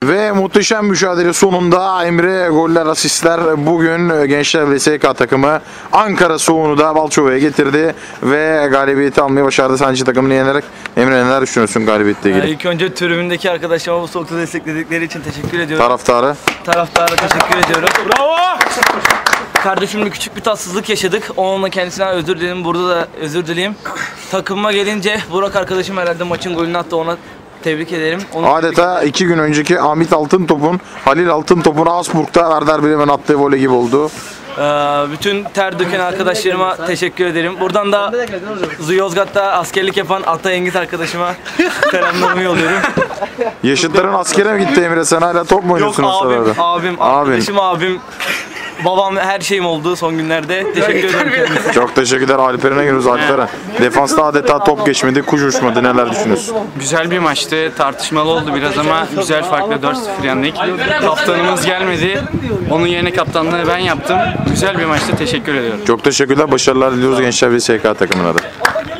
Ve muhteşem mücadele sonunda Emre goller, asistler bugün Gençler ve SK takımı Ankara Soğuk'unu da Balçova'ya getirdi ve galibiyeti almayı başardı Sancı takımını yenerek. Emre, neler düşünüyorsun galibiyetle ilgili? İlk önce tribündeki arkadaşlarıma bu soğukta destekledikleri için teşekkür ediyorum. Taraftara teşekkür ediyorum. Bravo! Kardeşimle küçük bir tatsızlık yaşadık. Onunla kendisinden özür dilerim. Burada da özür dileyim. Takımıma gelince Burak arkadaşım herhalde maçın golünü attı, ona tebrik ederim. Adeta 2 gün önceki Ahmet Altıntop'un, Halil Altıntop'un Augsburg'da Werder Bremen'e attığı voley gibi oldu. Bütün ter döken arkadaşlarıma teşekkür ederim. Buradan da Yozgat'ta askerlik yapan Ata Engin arkadaşıma selamlarımı yolluyorum. Yaşıtların askere mi gitti Emre? Sen hala top mu oynuyorsun o sırada? Abim. Babam, her şeyim oldu son günlerde. Teşekkür ederim. Çok teşekkürler. Alperen'e geliyoruz. Alperen. Defansta adeta top geçmedi, kuş uçmadı. Neler düşünüyorsun? Güzel bir maçtı. Tartışmalı oldu biraz ama güzel farklı 4-0 yendik. Kaptanımız gelmedi. Onun yerine kaptanlığı ben yaptım. Güzel bir maçtı. Teşekkür ediyorum. Çok teşekkürler. Başarılar diliyoruz Gençler ve SK takımına da.